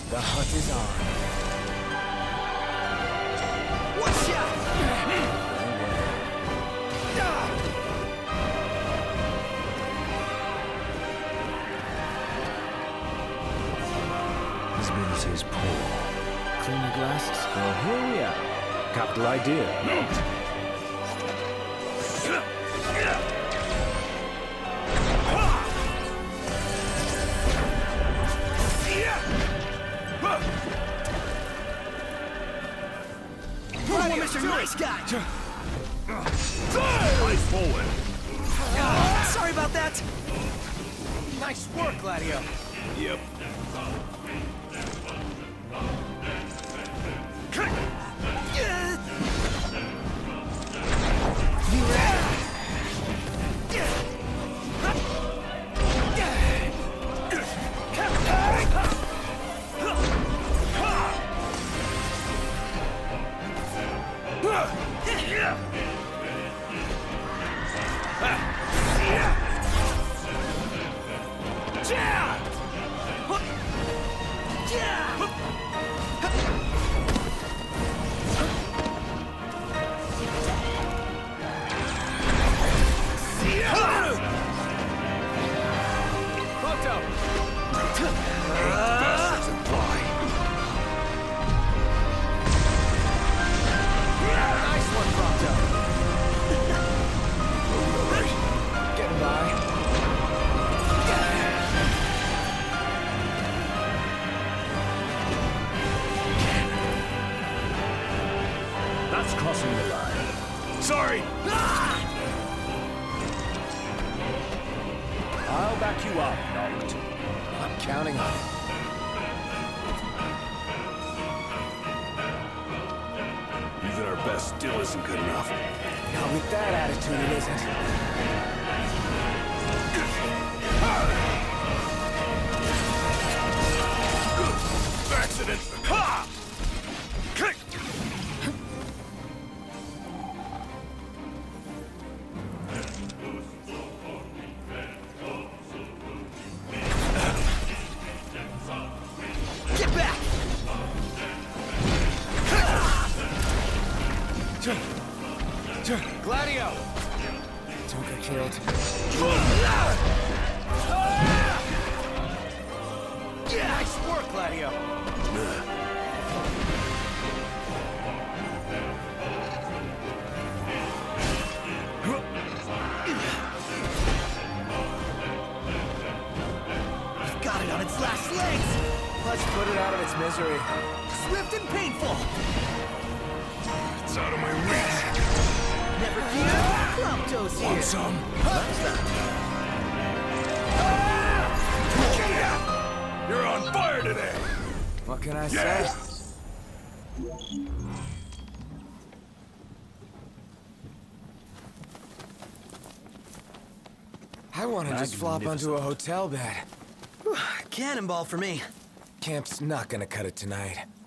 The hunt is on. What's up? Visibility is poor. Clean your glasses. Well, here we are. Capital idea. Mr. Nice Guy! Eyes forward. Sorry about that! Nice work, Gladio. Yep. That's crossing the line. Sorry. I'll back you up, Noct. I'm counting on it. Even our best still isn't good enough. Not with that attitude, it isn't. Accident! Ha! Kick! Get back! Gladio! Don't get killed. Nice work, Gladio. We've got it on its last legs. Let's put it out of its misery. Swift and painful. It's out of my reach. Never fear. Prompto's here. Want some? You're on fire today. What can I Yeah. say? I want to just flop onto a hotel bed. Cannonball for me. Camp's not gonna cut it tonight.